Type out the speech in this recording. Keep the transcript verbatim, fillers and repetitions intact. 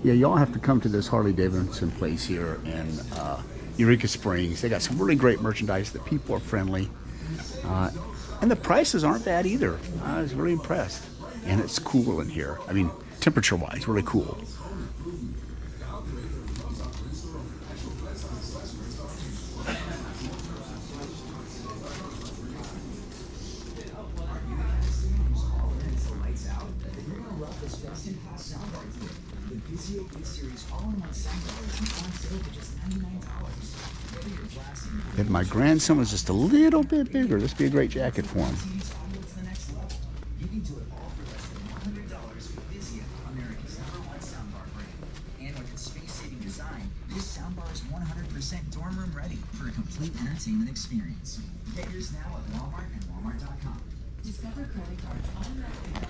Yeah, y'all have to come to this Harley Davidson place here in uh, Eureka Springs. They got some really great merchandise. The people are friendly. Uh, and the prices aren't bad either. I was really impressed. And it's cool in here. I mean, temperature-wise, really cool. If my grandson was just a little bit bigger, this would be a great jacket for him. And with its space-saving design, this soundbar is one hundred percent dorm room ready for a complete entertainment experience. Get yours now at Walmart and Walmart dot com. Discover credit cards automatically.